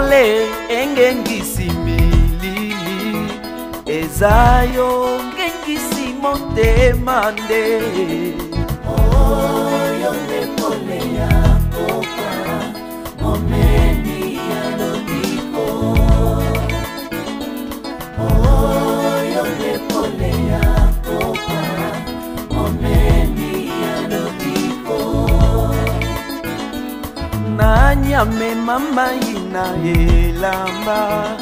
pole engengisi milili ezayo ngengisi motema nde oyo nde pole ya popa momeni ya lobiko oyo nde pole ya popa momeni ya lobiko nanyame mama ina elamba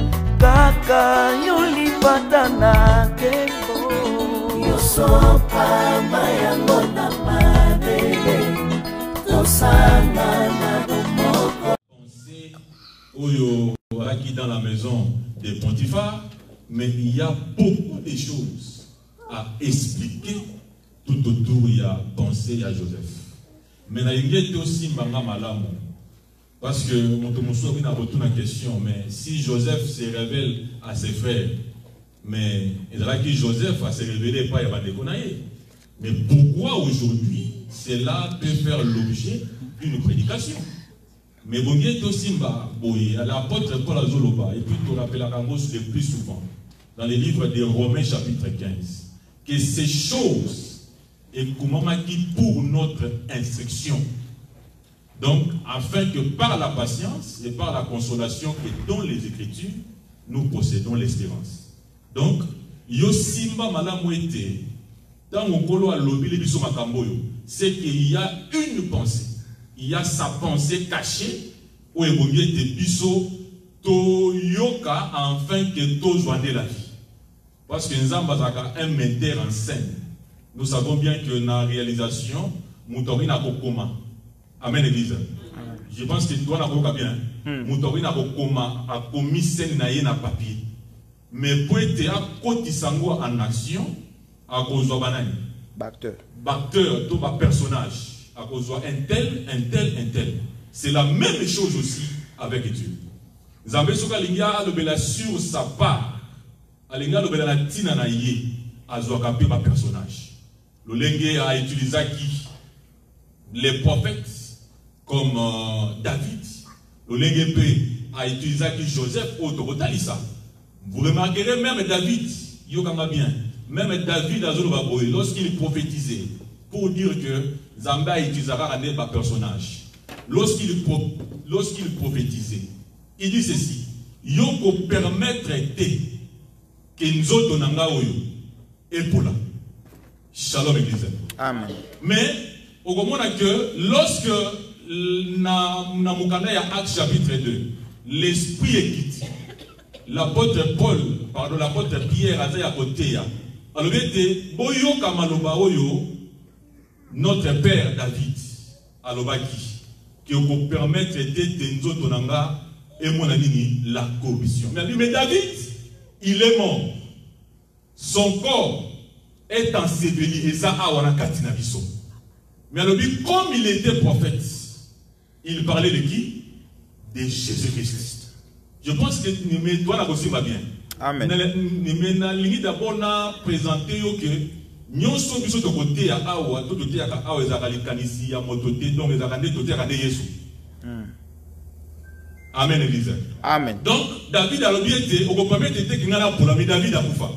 kaka yolipata na kembo yosopa mayango na mabele tosanga na bomoko. Oyo qui dans la maison de Potiphar, mais il y a beaucoup de choses à expliquer tout autour. Il y a pensée à Joseph. Mais il y a aussi Mbanga Malamu. Parce que mon a retourné la question, mais si Joseph se révèle à ses frères, mais il y a qui Joseph a se révélé pas, il va déconner. Mais pourquoi aujourd'hui cela peut faire l'objet d'une prédication? Mais bon, il y a aussi l'apôtre Paul Azoloba, et puis tu rappelles la le plus souvent, dans les livres de Romains chapitre 15, que ces choses, et comment qui pour notre instruction. Donc, afin que par la patience et par la consolation que dans les Écritures, nous possédons l'espérance. Donc, Yosimba Malamouete, dans mon colo à l'obili biso makamboyo, c'est qu'il y a une pensée. Il y a sa pensée cachée, où il y a des biso to yoka afin que to joigne la vie. Parce que nous avons un metteur en scène. Nous savons bien que dans la réalisation, nous n'a pas comment. Amen, Église. Je pense que toi, tu as bien. Moutouri n'a pas comment a commis scène na papier. Mais pour être à côté sango en action, à cause de banane. Bacteur, tout un personnage. À cause de un tel. C'est la même chose aussi avec Dieu. Nous avons ce qu'il y a sur sa part. Il y a la tina na yé. À Zoakape, un personnage. Le Lengue a utilisé qui? Les prophètes. Comme David, le Lengue a utilisé qui Joseph Otokotalisa. Vous remarquerez même David, bien, même David lorsqu'il prophétisait, pour dire que Zamba utilisera un personnage. Lorsqu'il prophétisait, il dit ceci: Yoko permettre que nous autres et pour là. Shalom Église. Amen. Mais au moment que lorsque na mukanda ya Actes chapitre 2, l'esprit est quitté. L'apôtre Paul, pardon, l'apôtre Pierre a dit à côté. Alors, boyo kamaloba oyo, notre père David, alobaki, qui peut permettre de nous autres et mon ami la corruption. Mais David, il est mort. Son corps est enseveli et ça a wana katina biso. Mais alors, comme il était prophète, il parlait de qui? De Jésus-Christ. Je pense que nous doit aussi va bien. Amen. Nous d'abord présenter que nous sommes de côté à Awa, tout côté à Awa, les Arakanisi, à Mototé, donc les Arakanais, tout à Jésus. Amen, Église. Amen. Donc, David a l'objet, au premier était qu'il n'a pour l'ami David à Koufa.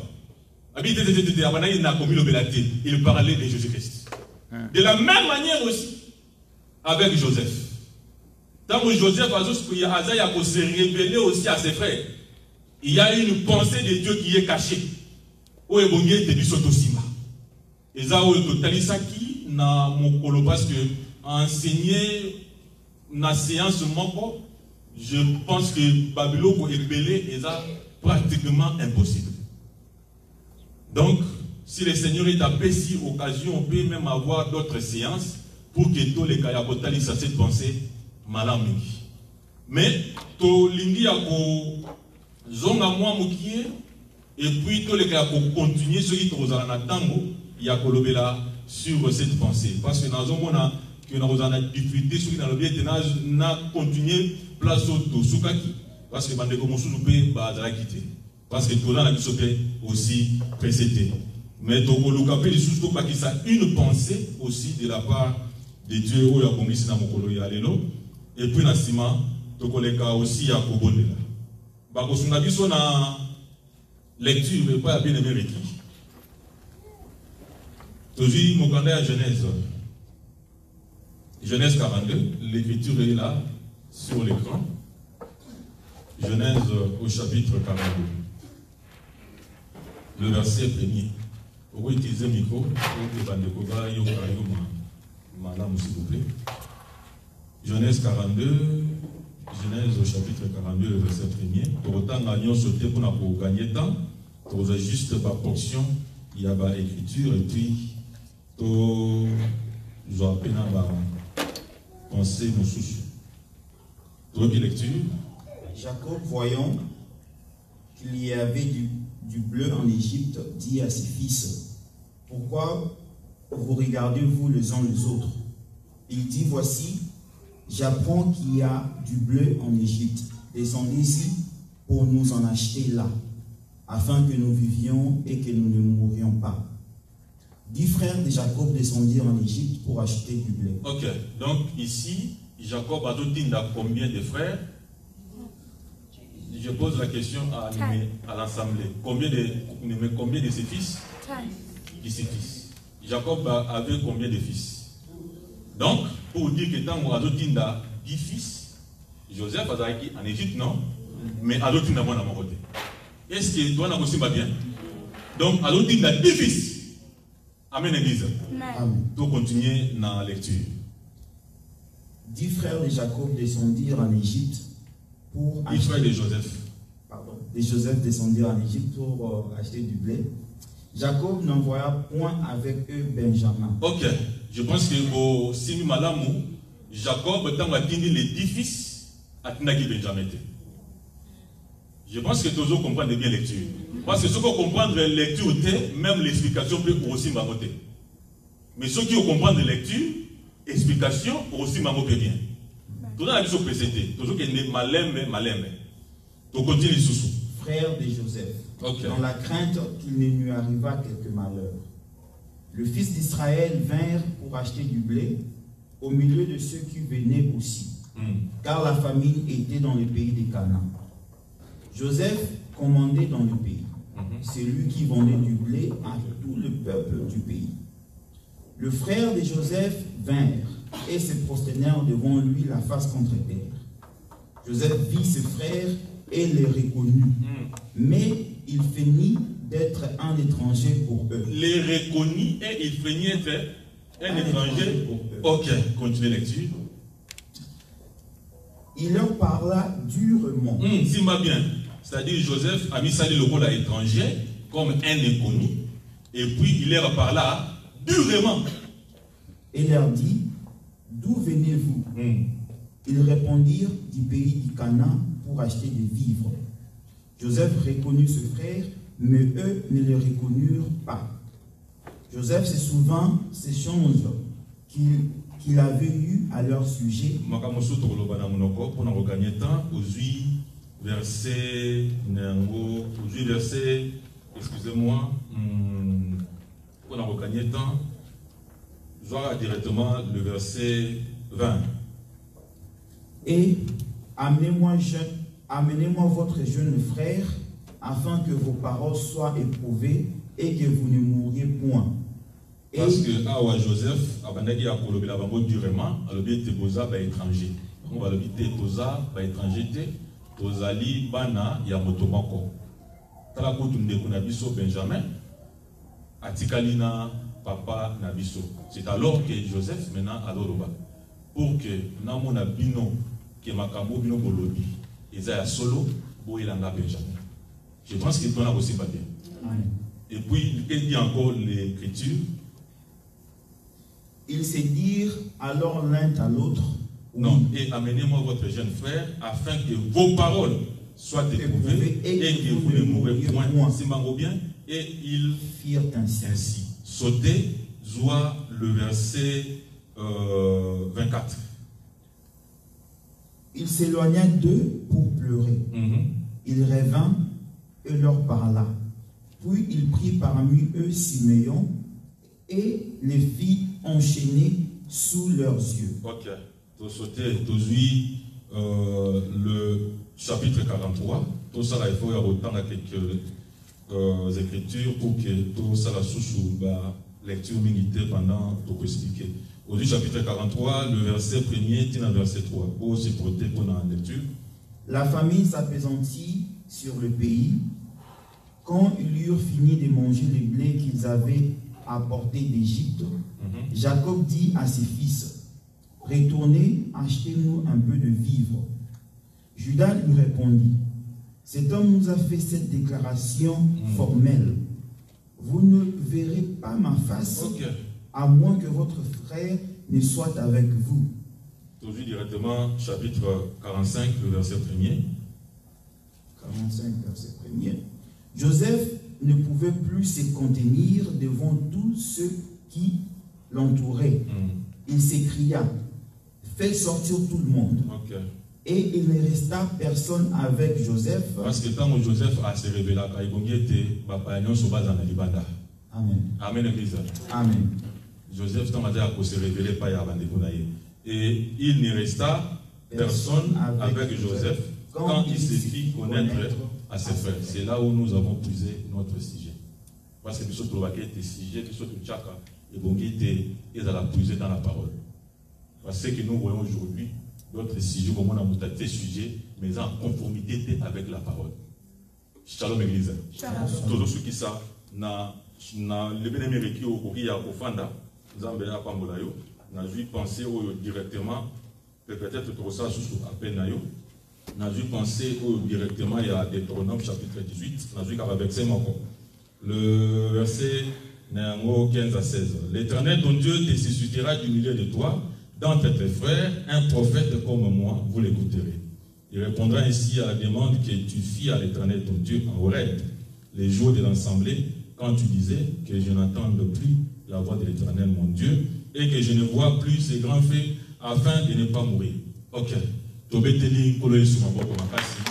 Il parlait de Jésus-Christ. De la même manière aussi avec Joseph. Tant que Joseph a se révéler aussi à ses frères, il y a une pensée de Dieu qui est cachée. Où est bon Dieu de Sotosima. Et ça, Totalisaki, na mokolo parce que enseigner na séance moko, je pense que Babylone est belé et ça pratiquement impossible. Donc, si le Seigneur est appelé, si occasion, on peut même avoir d'autres séances pour que tous les Kayabotali ça cette pensée malamiki. Mais, to lingi ako zonga moi mukie et puis tous les Kayabotali continuer ceux qui sont en tango, il y a kolobela sur cette pensée. Parce que dans un moment que nous avons difficulté sur dans le bien na continuer place au soukaki parce que bande comme sous peut bazala quitter. Parce que tout le monde a aussi précédé. Mais donc, il y a une pensée aussi de la part de Dieu. Et puis, tokoleka aussi à Kobondela. Bakosunga biso na lecture mais pas bien aimé requis. Toujours mon candidat à Genèse. Genèse 42, l'écriture est là sur l'écran. Genèse au chapitre 42. Le verset premier. Vous pouvez utiliser le micro pour madame, s'il vous plaît. Genèse 42, Genèse au chapitre 42, le verset premier. Pour autant, nous avons sauté pour gagner temps. Pour juste par portion, il y a l'écriture et puis, tout, je vais appeler penser mon souci. Toute lecture. Jacob, voyant qu'il y avait du bleu en Égypte, dit à ses fils, « Pourquoi vous regardez-vous les uns les autres ?» Il dit, « Voici, j'apprends qu'il y a du bleu en Égypte. Descendez-y pour nous en acheter là, afin que nous vivions et que nous ne mourions pas. » 10 frères de Jacob descendirent en Égypte pour acheter du blé. Ok, donc ici, Jacob a combien de frères? Je pose la question à l'Assemblée. Combien de ses fils? 10 fils. Jacob avait combien de fils? Donc, pour dire que tant qu'on a 10 fils, Joseph a été en Égypte, non? Mais à l'autre, il n'a pas de côté. Est-ce que toi, tu as bien? Donc, à l'autre, il a 10 fils. Amen, Église. Amen. Pour continuer dans la lecture. 10 frères de Jacob descendirent en Égypte pour acheter. 10 frères de Joseph. Pardon. De Joseph descendirent en Égypte pour acheter du blé. Jacob n'envoya point avec eux Benjamin. Ok. Je pense que au Simi Malamou, Jacob, tant qu'il les 10 fils, a tenu Benjamin. Je pense que tous comprennent bien la lecture. Parce que ceux qui comprennent la lecture, même l'explication peut aussi m'amoter. Mais ceux qui comprennent la lecture, l'explication aussi m'amoter bien. Tout le monde a vu ce précédé. Tout le monde est malin. Donc continue sous. Frère de Joseph, Okay. Dans la crainte qu'il ne lui arriva quelque malheur. Le fils d'Israël vinrent pour acheter du blé au milieu de ceux qui venaient aussi, car la famine était dans le pays de Canaan. Joseph commandait dans le pays. C'est lui qui vendait du blé à tout le peuple du pays. Le frère de Joseph vinrent et se prosternèrent devant lui la face contre terre. Joseph vit ses frères et les reconnut. Mais il feignit d'être un étranger pour eux. Les reconnut et il feignit d'être un étranger pour eux. Ok, continue la lecture. Il leur parla durement. Si m'a bien. C'est-à-dire Joseph a mis ça le rôle à étranger comme un inconnu. Et puis il leur parla durement. Et leur dit, d'où venez-vous? Ils répondirent, du pays du Canaan pour acheter des vivres. Joseph reconnut ses frères, mais eux ne le reconnurent pas. Joseph se souvint ces choses qu'il avait eues à leur sujet. Verset, excusez-moi, pour en regagner temps, je vois directement le verset 20. Et amenez-moi votre jeune frère, afin que vos paroles soient éprouvées et que vous ne mouriez point. Parce que Awa Joseph, Abandaki a colobé la bango durement, a l'objet de Boza ba étranger. On va l'objet de Toza ba étranger, Tozali Bana Yamotomako. Talakotu Ndeko Nabiso Benjamin, Atikalina Papa Nabiso. C'est alors que Joseph maintenant a l'oroba. Pour que Namona Bino, que Makambo Bino Bolobi, Isaiah Solo, Boilanga Benjamin. Je pense qu'il doit aussi pas bien. Et puis, il dit encore l'écriture. Ils se dirent alors l'un à l'autre. Non, et amenez-moi votre jeune frère afin que vos paroles soient éprouvées et que vous ne mourrez point. C'est bien. Et ils firent ainsi. Sautez, Zoua, le verset 24. Il s'éloigna d'eux pour pleurer. Il revint et leur parla. Puis il prit parmi eux Siméon et les fit enchaîner sous leurs yeux. Ok. Tu sauter, tu suis le chapitre 43, tout ça il faut y avoir autant quelques écritures pour que tout ça la sous lecture militaire pendant pour expliquer. Au chapitre 43, le verset 1er tient le verset 3. Pour se porter pour la lecture. La famine s'apaisantit sur le pays. Quand ils eurent fini de manger le blé qu'ils avaient apporté d'Égypte, Jacob dit à ses fils, « Retournez, achetez-nous un peu de vivres. » Judas lui répondit, « Cet homme nous a fait cette déclaration formelle. Vous ne verrez pas ma face, à moins que votre frère ne soit avec vous. » Aujourd'hui directement, chapitre 45, le verset 1er. 45, verset 1er. Joseph ne pouvait plus se contenir devant tous ceux qui l'entouraient. Il s'écria, « Fais sortir tout le monde. » Et il ne resta personne avec Joseph. Parce que tant que Joseph a se révélé, Amen. Amen, Église. Amen. Joseph a se révélé par et il ne resta personne avec Joseph quand il se fit connaître à ses frères. C'est là où nous avons posé notre sujet. Parce que nous sommes trouvés des sujets, nous sommes tchaka, et bon, ils allaient puiser dans la parole. Parce que nous voyons aujourd'hui d'autres sujets, comme on a monté des sujets, mais en conformité avec la parole. Shalom, Église. Tous ceux qui savent, le bénémoine qui est au Fanda, Zambé à Pambolayo, n'a dû penser directement, peut-être trop ça sous appel nayo, n'a dû penser directement, il y a Deutéronome chapitre 18, n'a dû qu'avec verset encore. Le verset 15 à 16. L'Éternel ton Dieu te suscitera du milieu de toi, d'entre tes frères, un prophète comme moi, vous l'écouterez. Il répondra ainsi à la demande que tu fis à l'Éternel ton Dieu en Horeb, les jours de l'assemblée, quand tu disais que je n'entende plus la voix de l'Éternel mon Dieu, et que je ne vois plus ces grands faits afin de ne pas mourir. Ok. Tobeteli koloye sur ma boîte pour ma casse.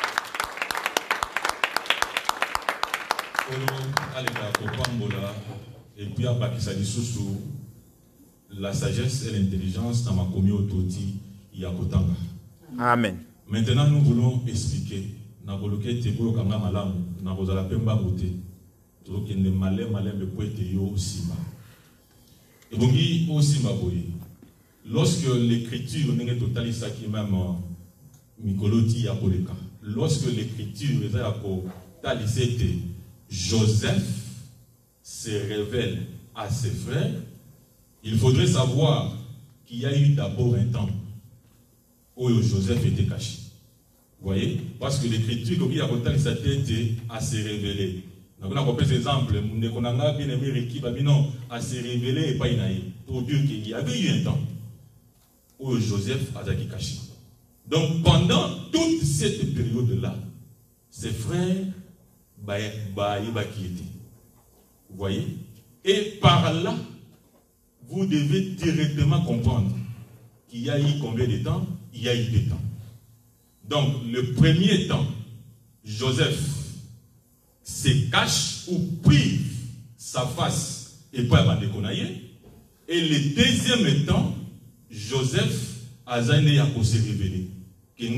Et puis à Bakisadi Soussou, la sagesse et l'intelligence dans ma communauté autoti Yakotanga. Amen. Maintenant nous voulons expliquer. Na boloke tebo kanga malamu na bozala pemba bote. Donc il ne malin mais pour être yo simba. Et donc il simba boye. Lorsque l'écriture n'est totalement ça qui même Mikoloti Yakoleka. Lorsque l'écriture est à talisete, Joseph se révèle à ses frères, il faudrait savoir qu'il y a eu d'abord un temps où Joseph était caché. Vous voyez? Parce que l'écriture, comme il y a talisete, à se révéler. Donc on a compris cet exemple, on a bien aimé l'équipe, à se révéler et pas inaïe. Pour dire qu'il y avait eu un temps où Joseph a été caché. Donc pendant toute cette période-là, ses frères qui étaient. Vous voyez? Et par là, vous devez directement comprendre qu'il y a eu combien de temps? Il y a eu 2 temps. Donc le premier temps, Joseph se cache ou prive sa face et pas abandoné. Et le deuxième temps, Joseph a se révélé. Et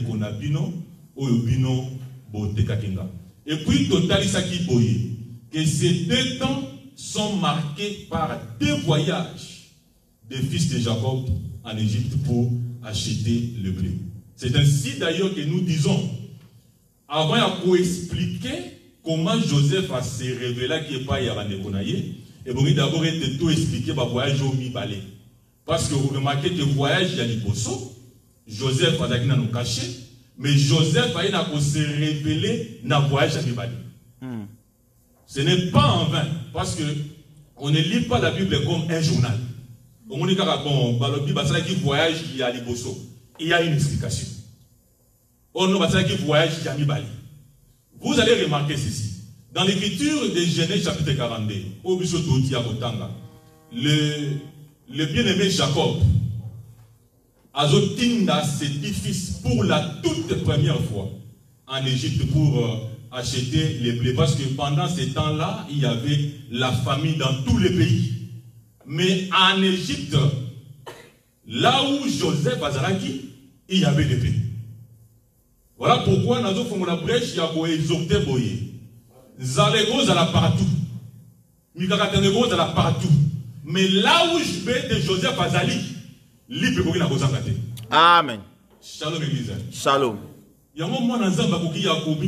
puis, total, que ces 2 temps sont marqués par 2 voyages des fils de Jacob en Égypte pour acheter le blé. C'est ainsi d'ailleurs que nous disons, avant de expliquer comment Joseph a se révélé qui n'est pas Yabandekonaye, et bon, d'abord, il faut tout expliquer le voyage au Mibalé. Parce que vous remarquez que le voyage, il y a Liboso, Joseph a été caché, mais Joseph a se révélé dans le voyage à Mibalé. Ce n'est pas en vain, parce que on ne lit pas la Bible comme un journal. On dit que la Bible, c'est voyage qui a Liboso. Il y a une explication. On ne pas qu'il voyage qui a Mibalé. Vous allez remarquer ceci. Dans l'écriture de Genèse chapitre 42, au Biso Toti Akotanga, le bien-aimé Jacob a zotinda ses 10 fils pour la toute première fois en Égypte pour acheter les blés. Parce que pendant ces temps-là, il y avait la famine dans tous les pays. Mais en Égypte, là où Joseph Azaraki, il y avait l'épée. Voilà pourquoi nous avons la brèche, il y a exhorté boye. Zalego zala partout. Mikakatenego zala partout. Mais là où je vais de Joseph Azali, l'ipé koki na kozangate. Amen. Shalom église. Shalom. Il y a un moment dans Zamba koki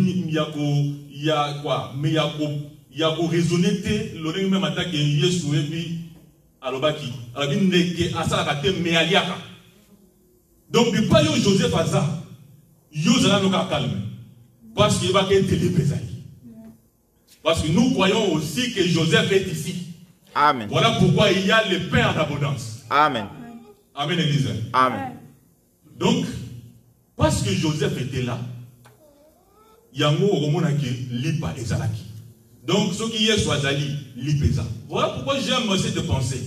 ya quoi, mais il y a raisonner te l'oreille même attaque Yesu et puis alobaki. Alabi neke asala kate me aliaka. Donc du pas yo Joseph Azali. Yo zala noka calme. Parce qu'il va être l'épée. Parce que nous croyons aussi que Joseph est ici. Amen. Voilà pourquoi il y a le pain en abondance. Amen. Amen, Église. Amen. Donc, parce que Joseph était là, il y a un mot au monde qui lipa ezalaki. Donc, ce qui est soit zali, lipeza. Voilà pourquoi j'aime cette pensée.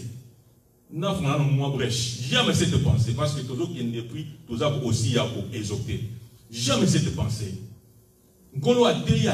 J'aime cette pensée parce que tout qui est pris, tout ça aussi a pour exhorter. J'aime cette pensée. Nkolo atei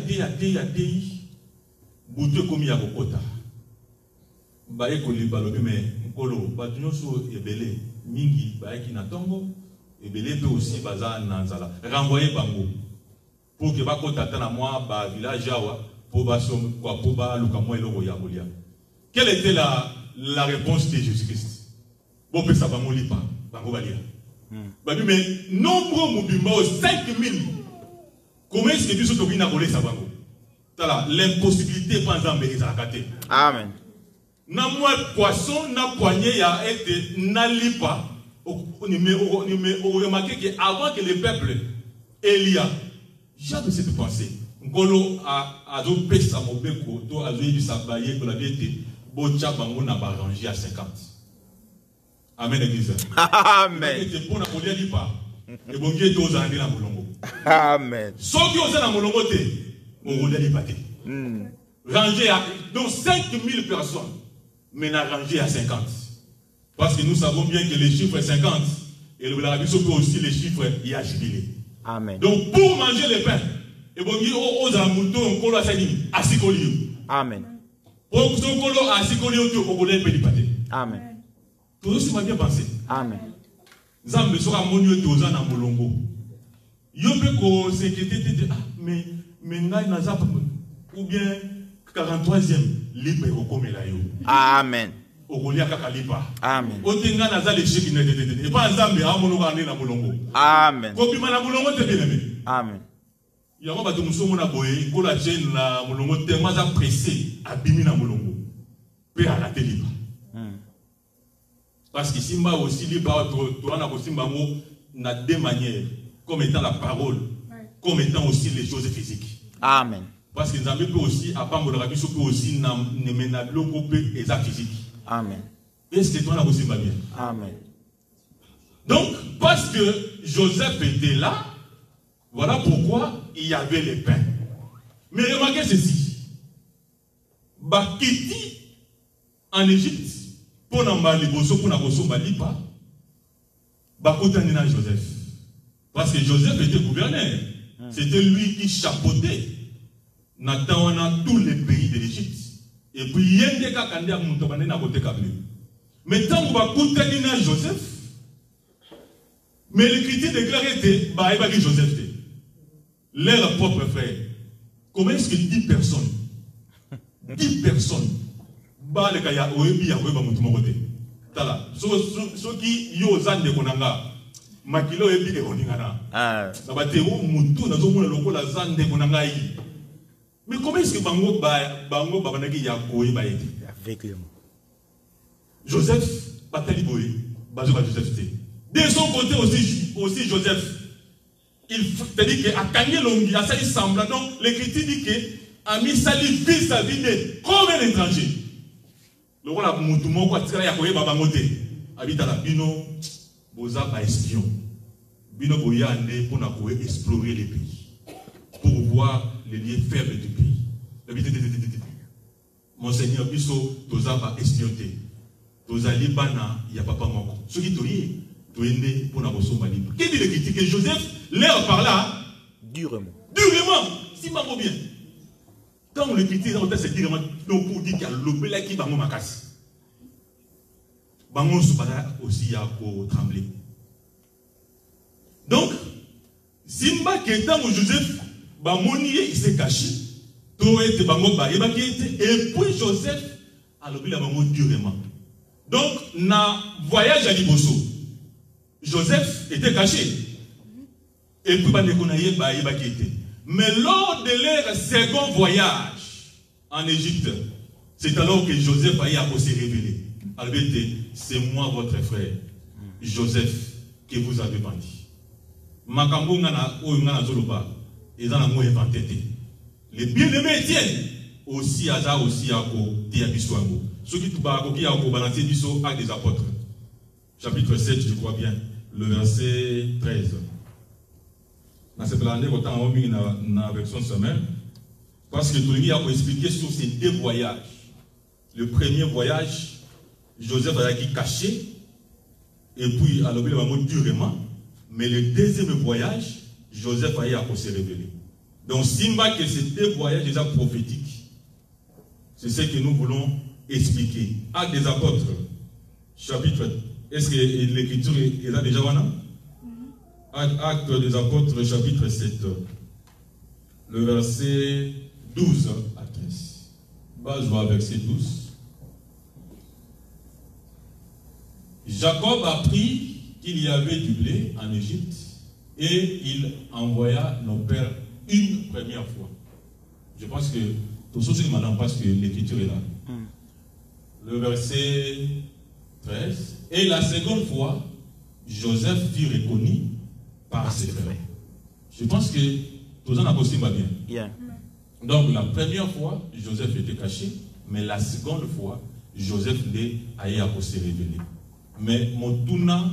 butu komi ya kokota baye koliba lobi me nkolo batu nyonso ebele mingi baye ki na tongo ebele pe aussi baza na nzala renvoyer bango pour que bakota ta na moi ba village awa pour baso kwa pour ba luka moi eloko ya kolia. Quelle était la réponse de Jésus-Christ? Bon pe sa bango lipa bango balia. Babi mais nombre mobimba 5000. Comment est-ce que tu sois na volé sa bango? L'impossibilité pas en bezakate. Amen. Na moi poisson na poignée ya été na lipa au remarqué que avant que le peuple Elia jamais cette pensée. Ngolo a do pesa mobeko to a do sa baye ko la vérité bocha bango na ba ranger à 50. Amen église. Amen. Et pour na kolia lipa et bon Dieu to za na molongo. Amen. Sauf que vous êtes dans mon côté, on roule les pâtés. Rangé à donc 5000 personnes, mais n'a rangé à 50. Parce que nous savons bien que les chiffres 50, et le Arabie peut aussi les chiffres, il y a jubilé. Amen. Donc pour manger le pain, et bon Dieu, aux amoutons, on colle à Salim, à Sikolio. Amen. Pour que on colle à Sikolio, on colle les pâtés. Amen. Tout ça m'a bien pensé. Amen. Zambe sera monio tozan na molongo. Yo peut ko s'inquiéter mais ngai naza ou bien 43e libre ko komela yo. Amen. Okolia kaka lipa. Amen. Otenga naza le cheki ne et pas Nzambe a mono ka na molongo. Amen. Ko bima na molongo te bien aimé. Amen. Ya ko bato musomo na boye ko la chaîne na molongo te maza pressé abimi na molongo. Pe ala te lipa. Parce que Simba aussi lipa to na ko Simba mo na deux manières. Comme étant la parole, comme étant aussi les choses physiques. Amen. Parce que Nzambe peut aussi, à part mon rabbi, peut aussi ne mener l'eau et ça physique. Amen. Est-ce que toi, on a aussi pas bien? Amen. Donc, parce que Joseph était là, voilà pourquoi il y avait les pains. Mais remarquez ceci. Bakiti en Égypte, pour n'emballer bosso, pour n'abosso balipa, bakotanina Joseph. Parce que Joseph était gouverneur. C'était lui qui chapeautait dans tous les pays de l'Égypte. Et puis, il y a des cas qui ont été câblés. Mais tant qu'on va coûter Joseph, mais l'écriture déclare que Joseph était leur propre frère. Comment est-ce que 10 personnes, 10 personnes, bah les kaya oebi ya oeba mutumo kote. Tala, so qui yozan de konanga. Makilo ebi de koningana. Na batero mutu na zo mona lokola zande konanga yi. Mais comment est-ce que bango babanaki ya koyi ba ete? Avec le mot. Joseph batali boye, bazo ba Joseph te. De son côté aussi Joseph, il dit que a gagné l'ongi, a sali semblant. Donc l'écriture dit que a mis sali vie sa vie comme un étranger. Le roi la mutu moko atikala ya koyi babango te. Habita la bino boza ba espion. Bino boyande pour na koyi explorer les pays. Pour voir les liens faibles du pays. Monseigneur biso toza ba espionté. Toza libana ya papa moko. Ce qui toye toende pour na bosomba libre. Qu'est-ce qu'il dit que Joseph leur parla durement. Durement, si mango bien. Quand on le critique, on c'est durement donc pour dire qu'il y a l'obéla qui bango makasi. Bango subana aussi ya ko trembler. Donc, Simba qui est où Joseph, il s'est caché. Et puis Joseph a l'obligé de durement. Donc, dans le voyage à Liboso, Joseph était caché. Et puis, mais lors de leur second voyage en Égypte, c'est alors que Joseph a se révélé. C'est moi votre frère, Joseph, que vous avez bandi. Makambo ngana ngana zoloba, ils en ont inventé. Les bien-aimés Étienne aussi à Tiabiswango. Ceux qui ont balancé biso acte des apôtres. Chapitre 7, je crois bien, le verset 13. Dans cette année, autant on mis dans la version semaine, parce que tout le monde a expliqué sur ces deux voyages. Le premier voyage, Joseph a été caché, et puis à l'objet de durement. Mais le deuxième voyage, Joseph a été se révéler. Donc, Simba, que ces deux voyages déjà prophétiques, c'est ce que nous voulons expliquer. Acte des apôtres, chapitre. Est-ce que l'écriture est là déjà maintenant? Acte des apôtres, chapitre 7, le verset 12 à 13. Base verset 12. Jacob apprit qu'il y avait du blé en Égypte et il envoya nos pères une première fois. Je pense que tout ceci ne m'attend pas parce que l'écriture est là. Le verset 13. Et la seconde fois, Joseph fut reconnu par ses frères. Je pense que tout ça n'a pas bien. Yeah. Donc la première fois, Joseph était caché, mais la seconde fois, Joseph a se révélé. Mais mon touna,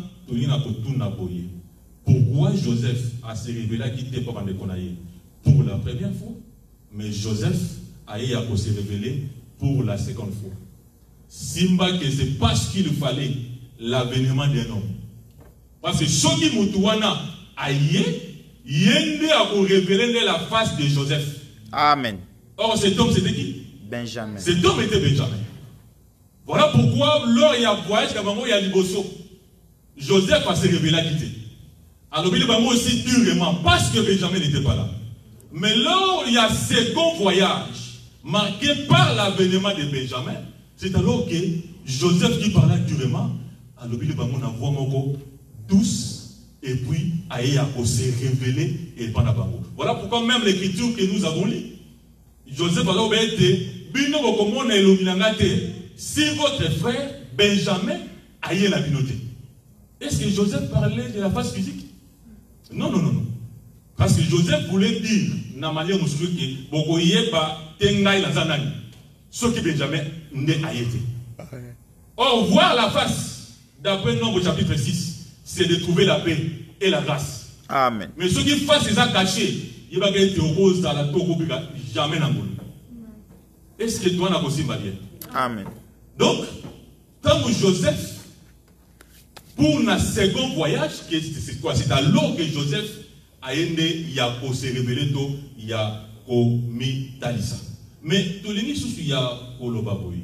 pourquoi Joseph a se révélé qui n'était pas pour la première fois, mais Joseph a se révéler pour la seconde fois. Simba que c'est parce qu'il fallait l'avènement d'un homme. Parce que ce qui moutouana aïe, yende a révélé la face de Joseph. Amen. Or cet homme c'était qui? Benjamin. Cet homme était Benjamin. Voilà pourquoi lors il y a voyage, il y a Liboso, Joseph a se révélé à quitter. Alors il va aussi durement parce que Benjamin n'était pas là. Mais lors il y a second voyage marqué par l'avènement de Benjamin, c'est alors que Joseph qui parlait durement, alors il va envoyer douce et puis il a se révéler et pendant bango. Voilà pourquoi même l'écriture que nous avons lue, Joseph a été bino comme si votre frère Benjamin a eu la communauté. Est-ce que Joseph parlait de la face physique? Non, non, non, non. Parce que Joseph voulait dire, dans la manière dont il y a ce qui Benjamin n'est pas été. Or, voir la face, d'après Nombre chapitre 6, c'est de trouver la paix et la grâce. Amen. Mais ceux qui face les a cachés, il va être rose dans la Togo, jamais dans le monde. Est-ce que toi, n'a pas aussi bien? Amen. Donc, quand Joseph, pour un second voyage, c'est quoi? C'est alors que Joseph a se révélé, il y a commis Talisa. Mais tout le monde il y a Kolobaboy.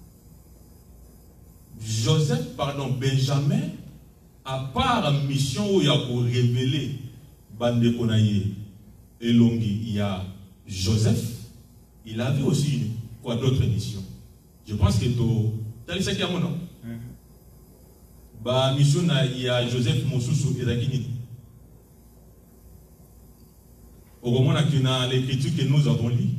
Joseph, pardon, Benjamin, à part mission où il y a pour révéler Bande Konaye et Longi, il y a Joseph, il avait aussi quoi d'autres missions. Je pense que Talisa qui a mon nom. Bah, mission, il y a Joseph Moussousou et Zakini. Au moment où l'écriture que nous avons lue,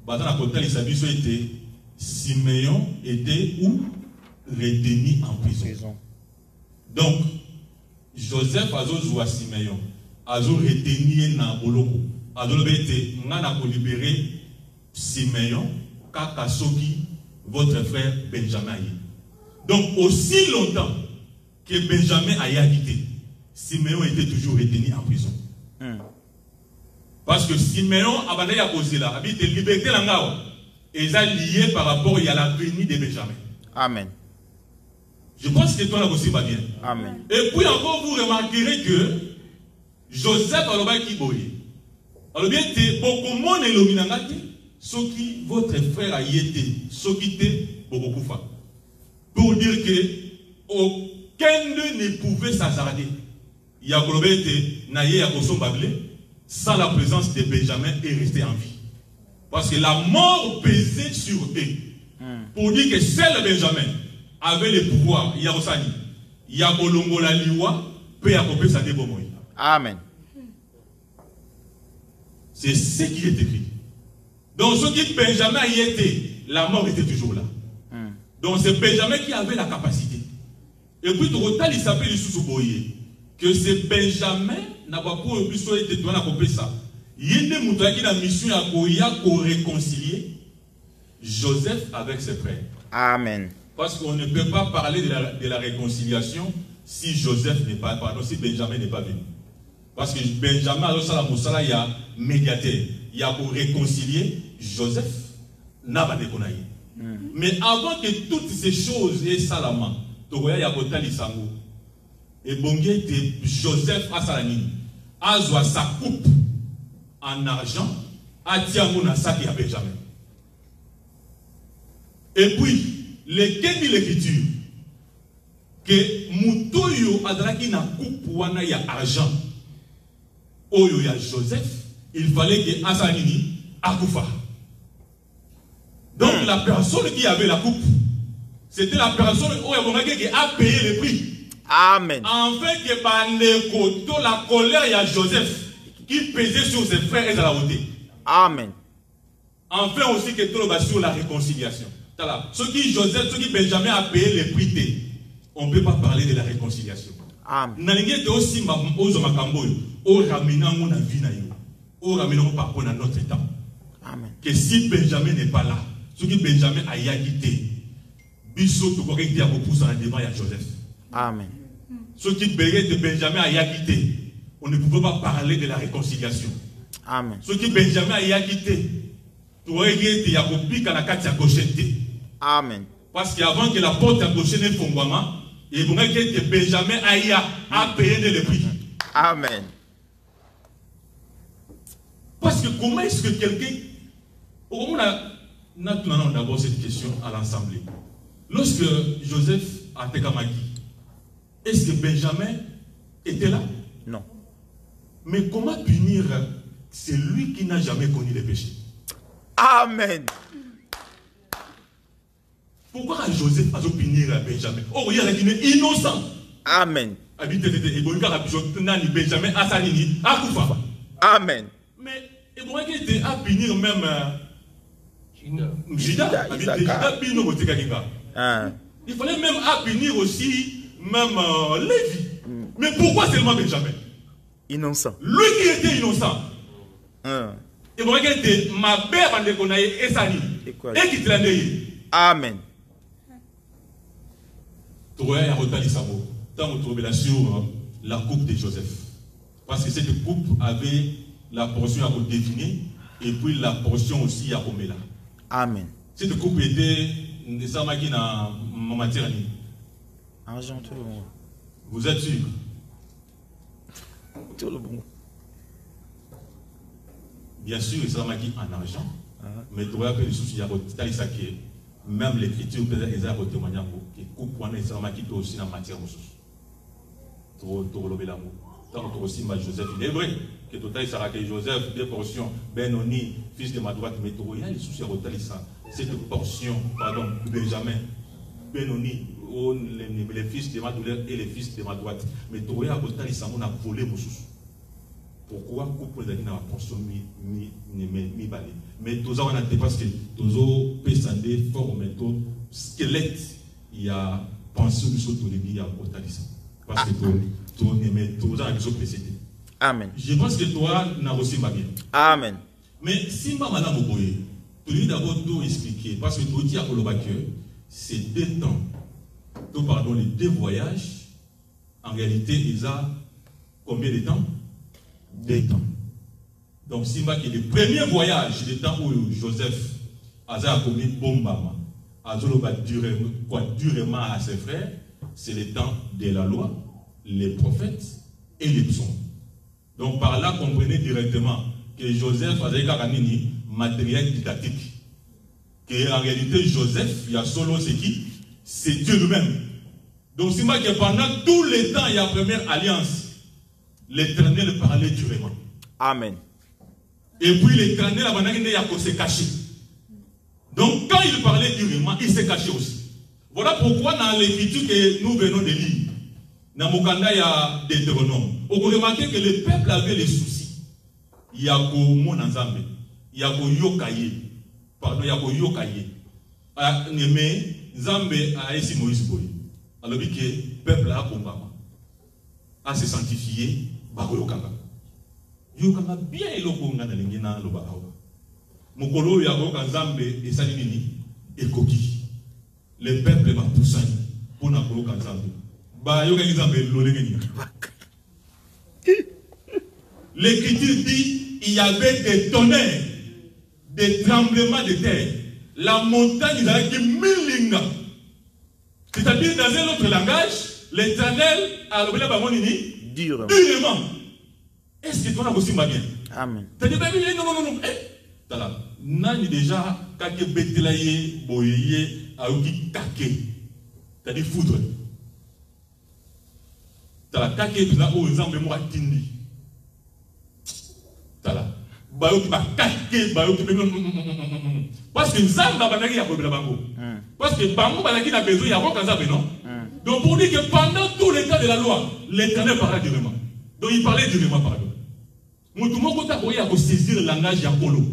Siméon était où? Retenu en prison. Donc, Joseph a joué Siméon, a retenu dans Boloko, a libéré Siméon, Kakasoki, votre frère Benjamin. Donc, aussi longtemps que Benjamin a quitté, Siméon était toujours retenu en prison. Parce que Siméon a posé là, habite liberté et ça lié par rapport à la venue de Benjamin. Amen. Je pense que toi là aussi va bien. Amen. Et puis encore vous remarquerez que Joseph a dit alors bien beaucoup de monde est l'ominangate, ce qui votre frère a été, ce qui était beaucoup de fois. Pour dire que aucun ne pouvait s'hasarder. il y a Kolobete, Naye Yakoson Bablé, sans la présence de Benjamin, est resté en vie. Parce que la mort pesait sur eux. Pour dire que seul Benjamin avait le pouvoir, il y a Osani, il y a Bolongo la Liwa, peut y accomplir sa débomoï. Amen. C'est ce qui est écrit. Donc, ce qui Benjamin y était, la mort était toujours là. Donc, c'est Benjamin qui avait la capacité. Et puis, total, il s'appelle Issoussouboye. Que c'est Benjamin n'a pas pu plus être doué à accomplir ça. Il y a des moutons qui ont la mission à réconcilier Joseph avec ses frères. Amen. Parce qu'on ne peut pas parler de la réconciliation si Joseph n'est pas, pardon, si Benjamin n'est pas venu. Parce que Benjamin, il y a médiateur. Il y a pour réconcilier Joseph, n'a pas de konaï. Mais avant que toutes ces choses aient salama, il y a Botal Isango. Et Bongé de Joseph Assalani, Azwa sa coupe en argent, à Tiamona Saki à Benjamin. Et puis, lequel dit l'écriture que Moutoyo Adraki na coupe wana ya argent, Oyo ya Joseph, il fallait que Assanini akoufa. Donc la personne qui avait la coupe, c'était la personne qui a payé le prix. Amen. En fait, que la colère y a Joseph qui pesait sur ses frères et à la hauteur. Amen. Enfin aussi que tout le sur la réconciliation. Ce qui Joseph, ce qui Benjamin a payé le prix, on ne peut pas parler de la réconciliation. Amen. Nalingue aussi aux Makambo, au ramenant mon avis na yo, au ramenant par rapport à notre temps. Amen. Que si Benjamin n'est pas là, ce qui Benjamin a quitté, Bissot tout correct à repousser en débat à Joseph. Amen. Ce qui de Benjamin a quitté, on ne pouvait pas parler de la réconciliation. Amen. Ce qui Benjamin a quitté, tu aurais été à copier à la carte à gauchette. Amen. Parce qu'avant que la porte à gauchette ne fonde, et vous voyez que Benjamin a payé le prix. Amen. Parce que comment est-ce que quelqu'un... On a d'abord cette question à l'Assemblée. Lorsque Joseph a été Kamagi, est-ce que Benjamin était là? Non. Mais comment punir celui qui n'a jamais connu le péché? Amen. Pourquoi Joseph a punir Benjamin? Oh, il est innocent. Amen. Benjamin Assanini a Koufa. Amen. Mais il était à punir même Judas. Il fallait même à punir aussi même Lévi. Mais pourquoi seulement Benjamin? Innocent. Lui qui était innocent. Et moi qui était ma père en déconnaïe et Sani. Et qui te l'a dit. Amen. Tu vois, il y a Rotali Sabo. Tant que tu trouves sur la coupe de Joseph. Parce que cette coupe avait la portion à deviner et puis la portion aussi à Omela. Amen. Cette coupe était de Samaki dans ma matière. Argent tout le monde. Vous êtes sûr? Tout le monde. Bien sûr, il sera marqué en argent. Mais tu vois que les soucis, même l'écriture, ils ont témoigné que coupe il sera marqué aussi dans la matière. Trop lever l'amour. Tant que aussi Joseph, il est vrai que total sera que Joseph, deux portions, Benoni, fils de ma droite, mais il y a les soucis à cette portion, pardon, Benjamin, Benoni, les fils de ma douleur et les fils de ma droite. Mais tu vois, on a volé mon souci. Pourquoi couple les dans la portion mi balé? Mais tous on a parce que tous pesandé forme squelette il y a pensé du saut de il y a otalisa parce que tout mais tous a besoin précédé. Amen. Je pense que toi n'a aussi pas bien. Amen. Mais si ma madame Oboye, tu lui d'abord tout expliquer parce que tu dis à Kolobaké, c'est 2 temps. Tout pardon les 2 voyages. En réalité, ils ont combien de temps? 2 temps. Donc, si ma qui le premier voyage, le temps où Joseph a commis bombama, a durement à ses frères, c'est le temps de la loi, les prophètes et les psaumes. Donc, par là, comprenez directement que Joseph a un matériel didactique. Que en réalité, Joseph, il y a solo c'est qui? C'est Dieu lui-même. Donc, si ma que pendant tout le temps, il y a première alliance. l'Éternel parlait durement. Amen. Et puis l'Éternel a se caché. Donc quand il parlait durement, il s'est caché aussi. Voilà pourquoi dans l'écriture que nous venons de lire, dans Mokanda, il y a Deutéronome. On peut remarquer que le peuple avait les soucis. Il y a mon Nzambe, il y a Yokaye. Pardon, il y a Yokaye. Mais Nzambe a esi Moïse Boy. Alors que le peuple a combattu. A se sanctifié, Bako Yokanga. Yokanga bien Yokanga dans l'Ingéna Lobahawa. Mokolo Yakoka Nzambe et Salimini et Koki. Le peuple va pousser pour Nakolo Nzambe. L'écriture dit il y avait des tonnerres, des tremblements de terre. La montagne a été milinga. C'est-à-dire dans un autre langage, l'Éternel a levé durement. Est-ce que tu as aussi bien? Amen. C'est-à-dire non. Tala, nani déjà kake betelaye boyeye aoki kake. C'est-à-dire foudre. Tala kake tuna o nzambe mo atindi. Tala bayoki ba kake bayoki parce que nzambe banaki ya kobela bango. Parce que bango banaki na besoin ya ko nzambe non. Donc pour dire que pendant tout le temps de la loi, l'Éternel parlait durement. Donc il parlait durement pardon. Mutumoko ta koya ko saisir le langage ya polo.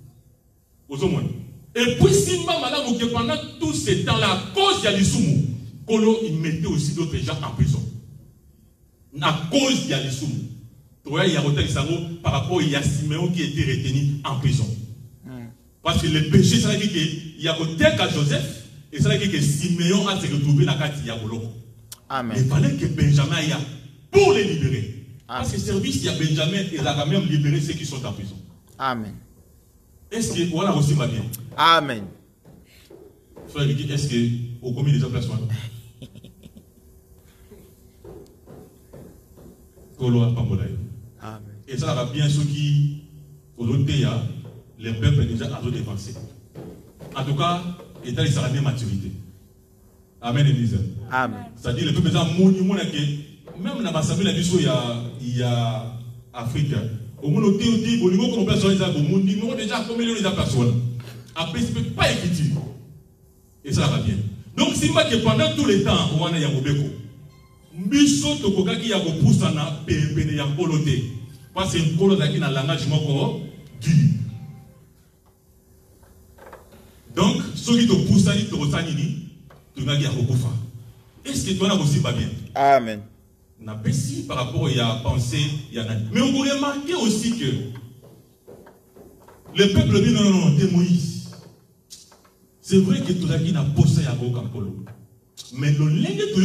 Et puis si madame que pendant tout ce temps là, à cause de l'Isumu, Kolo il mettait aussi d'autres gens en prison. À cause de l'Isumu. Il y a par rapport à Siméon qui était retenu en prison. Parce que le péché, ça veut dire qu'il y a côté qu'à Joseph, et ça veut dire que Siméon a se retrouvé dans la carte Yaboloko. Amen. Il fallait que Benjamin aille pour les libérer. Parce que service, il y a Benjamin, et il a quand même libéré ceux qui sont en prison. Amen. Est-ce que voilà aussi va bien? Amen. Frère, est-ce que au commis des emplacements? Amen. Et ça va bien ceux qui, au l'autre les peuples déjà à dépenser. En tout cas, état il sera bien maturité. Amen, Église. Amen. C'est-à-dire, les peuples déjà même dans l'Assemblée, il y a Afrique. Au moins, au niveau qu'on peut faire ça, déjà combien de personnes. Après, ce n'est pas écrit. Et ça va bien. Donc, si que pendant tout le temps, on a Yabobeko. Biso tokoka ki yakopusa na pembene ya polote. Parce que polo zaki na langage moko du. Donc, ceux qui te poussent, ils te ressentent, tu n'as pas beaucoup. Est-ce que tu as aussi pas bien? Amen. N'a pas si par rapport à penser, il y en a. Mais on peut remarquer aussi que le peuple dit non, c'est Moïse. C'est vrai que tout ça qui n'a pas posé à Polo. Mais le lingue de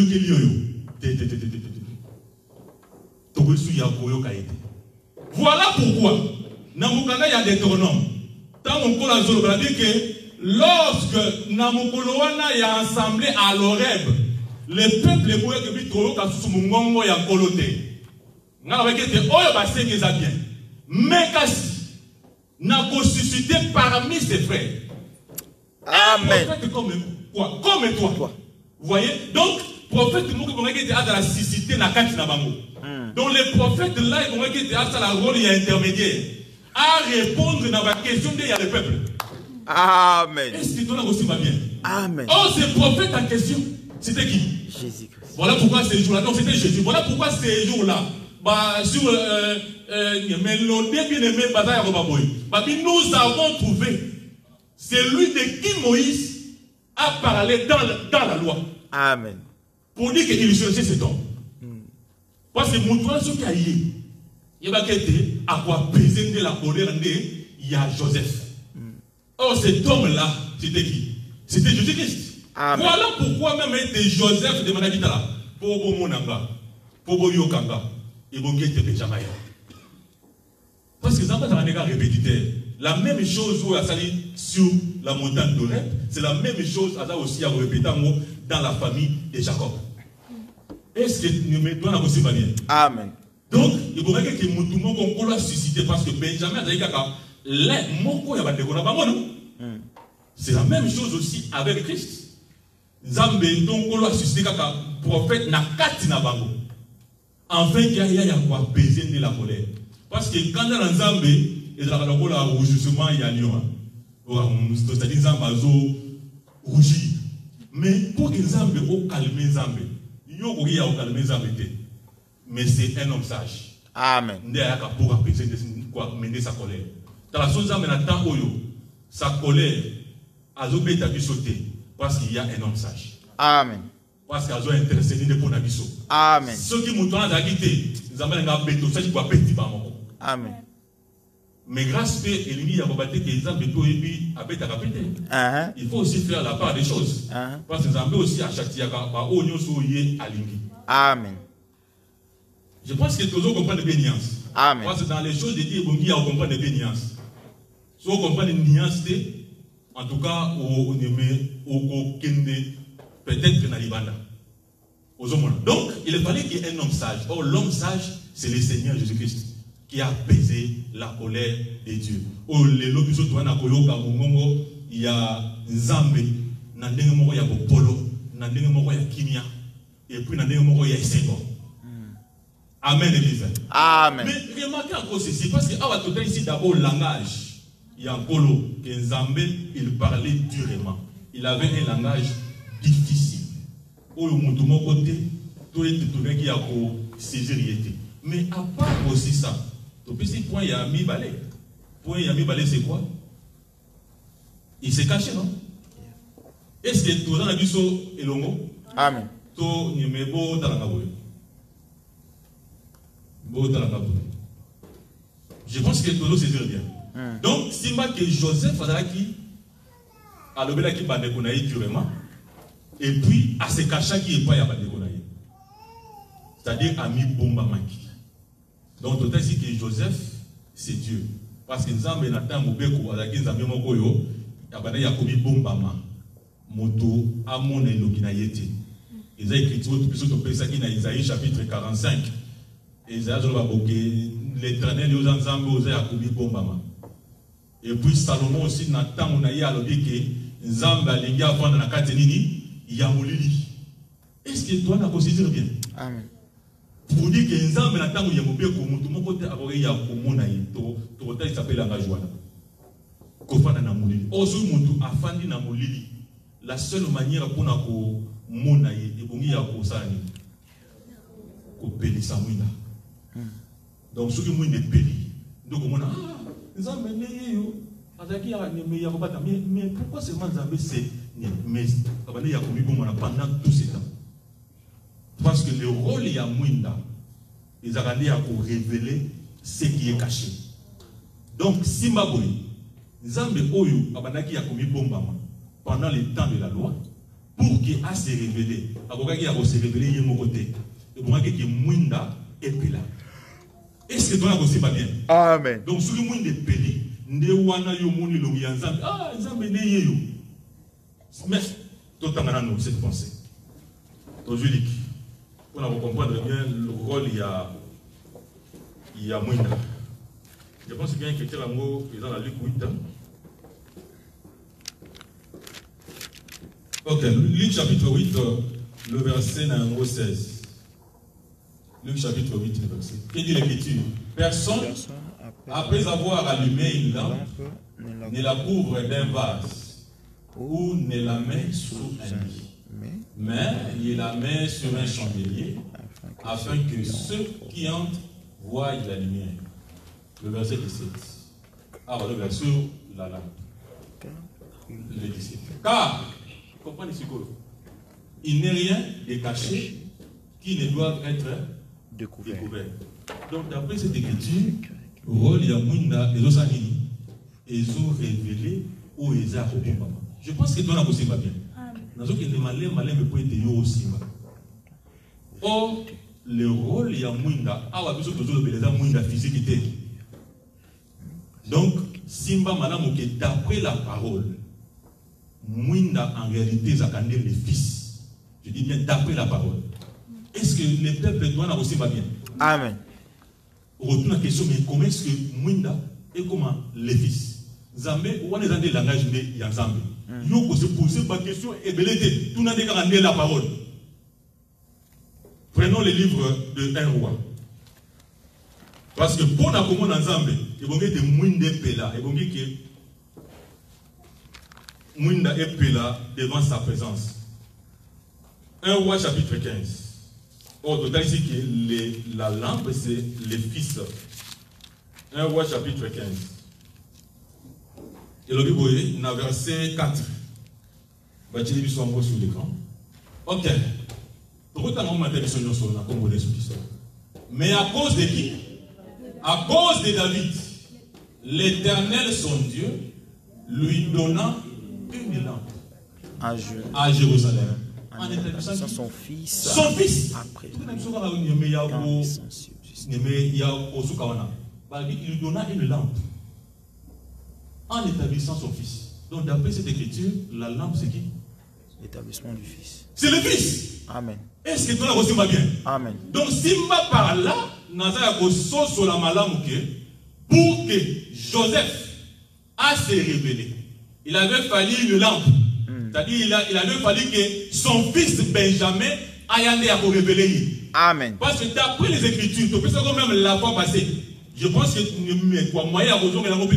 voilà pourquoi, dans il y a des Deutéronome. Tant on a dit que lorsque Namukoloana y a assemblé à l'Oreb, le peuple est que Bitolo Kasumungongo y a coloté. N'a pas été oyo basé que ça bien. Mais Kassi n'a pas suscité parmi ses frères. Amen. Comme toi. Vous voyez? Donc, prophète Moukoukonga qui était à la cécité n'a qu'à Tinabango. Donc, les prophètes là, ils vont être à la rôle intermédiaire à répondre à la question de le peuple. Amen. Est-ce que toi aussi va bien? Amen. Oh, ce prophète en question, c'était qui? Jésus-Christ. Voilà pourquoi ces jours-là, donc c'était Jésus. Voilà pourquoi ces jours-là, sur Mélodie bien-aimé, nous avons trouvé celui de qui Moïse a parlé dans la loi. Amen. Pour dire qu'il cherchait cet homme. Parce que mon toit, ce qu'il y a été à quoi peser de la colère, il y a Joseph. Or, cet homme-là, c'était qui? C'était Jésus-Christ. Voilà pourquoi même était Joseph de Managitala. Pour Monanga, pour Yokanga, et pour Guette Benjamin. Parce que ça va être un égard répétiteur. La même chose où il a sali sur la montagne d'Oreb, c'est la même chose aussi à répéter dans la famille de Jacob. Est-ce que nous mettons la possible bien? Amen. Donc, il faudrait que tout le monde l'a suscité parce que Benjamin a dit c'est la même chose aussi avec Christ. Zambé donc l'a suscité comme prophète na kati na bango. Enfin, il y a quoi apaiser de la colère. Parce que quand on a Nzambe, il y a un rougissement, il y a lion. C'est-à-dire Nzambe rougir. Mais pour que Nzambe calme Nzambe, il y a calme Nzambe. Mais c'est un homme sage. Amen. Il y a pour apaiser mener sa colère. Dans la chose maintenant, sa colère a été sauté parce qu'il y a un homme sage. Amen. Parce qu'il a intercédé pour Nabiso. Amen. Ceux qui m'ont quitté, nous avons un béton, ça qui va péter par mon. Amen. Mais grâce à l'ennemi, il y a combattu que les hommes béton et puis à péter. Il faut aussi faire la part des choses. Parce que nous avons aussi à chaque fois, au niveau soyez à l'ennemi. Amen. Je pense que tous comprennent les nuances. Amen. Parce que dans les choses de Dieu, il y a comprendre les nuances. Si on comprend les nuances, en tout cas, on peut-être dans l'Ibanda. Donc, il fallait qu'il y ait un homme sage. Or, l'homme sage, c'est le Seigneur Jésus-Christ qui a apaisé la colère de Dieu. Oh, les lobbies sont tournés à Koyoka, il y a Nzambe, il y a Bopolo, il y a Kimia, et puis il y a Sengo. Amen, Église. Amen. Mais remarquez encore ceci, parce qu'il y a ici d'abord le langage. Il y a un colo, que Nzambe, il parlait durement. Il avait un langage difficile. Au mon côté, tout est trouvé qui a saisir. Mais à part aussi ça, tout petit point, il y a mis balai. Point, il y a mis balai, c'est quoi? Il s'est caché, non? Est-ce que tout le monde a vu ça et l'ongo? Amen. Tout n'y a pas de talangaboué. Je pense que tout le monde sait bien. Donc, si que Joseph a levé qui bande konaï durement, et puis à se cacher qui est pas y a bande konaï. C'est-à-dire a mis bomba maki. Donc, tout ici que Joseph, c'est Dieu. Parce que nous avons Nathan Moubeko, à la guise de Mokoyo, il y a commis bomba ma. Moto, Amon et Lokinaïete. Ils ont écrit tout ça qui dans Isaïe chapitre 45. Et Isaïe, l'éternel, ils ont ensemble, a commis bomba ma. Et puis Salomon aussi, Nathan, on a eu à l'objet que Nzamba, les gars, pendant la Katenini, il y a Moulili. Est-ce que toi, on a considéré bien? Amen. Pour dire que Nzamba, Nathan, il y a Moubé, comme tout le monde, il y a Komonaï, il s'appelle Langajouana. Kofana na Moulili. Ozu Moutou, Afandi na Moulili. La seule manière pour nous monaï, et pour nous, il y a Kosani. Kopeli Samouina. Donc, ceux qui m'ont été peli. Donc, on a. Mais pourquoi seulement Nzambe c'est mais pendant tout ce temps? Parce que le rôle il y a Mouinda, ils ont révéler ce qui est caché. Donc si Maboui Nzambe Oyo abandaki a commis bombama pendant le temps de la loi pour qu'il a se révéler, il a se révéler de mon côté. Et pour que Mouinda est là. Est-ce que toi aussi pas bien? Amen. Donc ce qui Mouinda est peli. Ah, Nzambe ne yeyo. Mais, tout le cette pensée. Aujourd'hui, pour comprendre bien le rôle, il y a moins. Je pense bien que c'est l'amour qui est dans la Luc 8. Ok, Luc chapitre 8, le verset numéro 16. Luc chapitre 8, le verset. Que dit l'Écriture? Personne. Après avoir allumé une lampe, ne la couvre d'un vase ou ne la met sous un lit, mais il la met sur un chandelier afin que ceux qui entrent voient la lumière. Le verset 17. Alors, le verset la lampe. Les disciples. Car, comprenez ce que il n'est rien de caché qui ne doit être découvert. Donc, d'après cette écriture, rôle il y a Mouinda et Zosanini, ils ont révélé où ils ont révélé. Je pense que toi n'a pas bien. Dans ce qui est malin me peut être yo aussi. Or, le rôle il y a Mouinda, ah ouais, parce que les gens Mouinda physique était. Donc, Simba Madame que d'après la parole, Mouinda en réalité Zakandé le fils. Je dis bien d'après la parole. Est-ce que les peuples doivent aussi bien? Amen. Retourne la question, mais comment est-ce que Mouinda et comment les fils Zambé, ou on est dans des langages mais il y a Zambé. Yoko se poser ma question et belete, tout n'a pas la parole. Prenons le livre de 1 roi. Parce que pour la commune ensemble, il faut que Mouinde Pela, il faut que Mouinde et Pela devant sa présence. 1 roi chapitre 15. Au total ici que la lampe c'est les fils. 1 roi chapitre 15. Et le Bible dans verset 4. Va dire sur l'écran. Ok. Pourquoi tu as dit que mais à cause de qui? À cause de David, l'Éternel son Dieu lui donna une lampe à Jérusalem. En établissant son fils. Son fils. Après. Il lui donna une lampe en établissant son fils. Donc d'après cette écriture, la lampe c'est qui? L'établissement du fils. C'est le fils. Amen. Est-ce que toi aussi va bien? Amen. Donc si ma par là, sur la malam pour que Joseph a se révélé, il avait fallu une lampe. C'est-à-dire il avait fallu que son fils Benjamin aille à révéler. Amen. Parce que d'après les Écritures, tu peux savoir même la fois passée, je pense que moyen à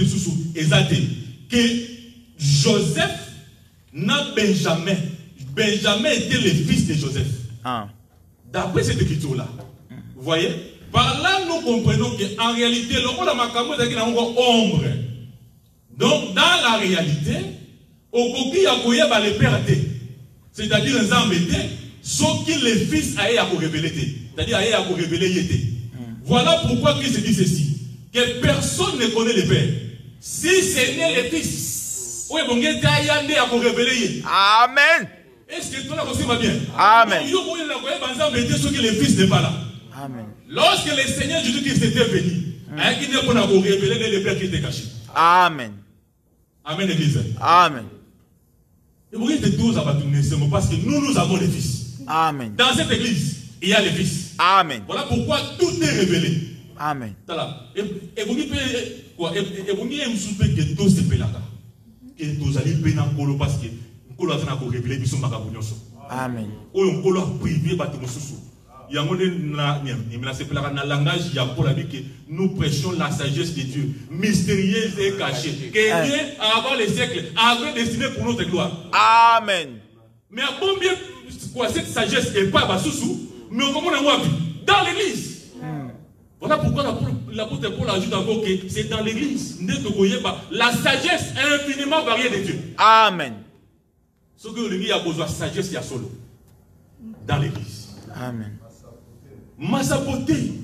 que Joseph n'a Benjamin. Benjamin était le fils de Joseph. Ah. D'après cette écriture-là. Vous voyez? Par là, nous comprenons qu'en réalité, le rôle de Makambo est encore ombre. Donc, dans la réalité, au coquille à Koya va les perdre. C'est-à-dire, les hommes étaient, sauf que les fils aient à révéler. C'est-à-dire, aient à révéler. Voilà pourquoi Christ dit ceci. Que personne ne connaît le Père. Si ce n'est le Fils. Oui, bon, il y a à révéler. Amen. Est-ce que toi là aussi va bien? Amen. Le Fils n'est pas là. Amen. Lorsque le Seigneur Jésus-Christ était venu, il n'est pas pour révéler le Père qui était caché. Amen. Amen, Église. Amen. Et vous voyez tous à parce que nous avons les fils. Amen. Dans cette église, il y a les fils. Amen. Voilà pourquoi tout est révélé. Amen. Et vous dites quoi? Et vous dites que tout se fait là. Que tous allez payer dans le colo parce que le colo a révélé que nous sommes Amen. le colo a privé par tout sous. Il y a un langage, il y a pour la vie que nous prêchons la sagesse de Dieu, mystérieuse et cachée. Que Dieu, avant les siècles, avait destiné pour notre gloire. Amen. Mais à combien cette sagesse n'est pas sous, mais comment on a vu dans l'église. Voilà pourquoi l'apôtre Paul ajoute encore que c'est dans l'église. La sagesse est infiniment variée de Dieu. Amen. Ce que l'église a besoin de sagesse, il y a solo. Dans l'église. Amen. Massapoté.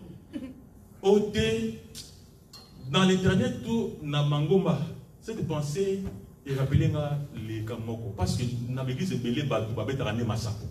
Oté. Dans l'éternel, tout na mangomba. Cette pensée est rappelée les Kamoko. Parce que dans l'église, c'est belé batou, babé tarane massapo.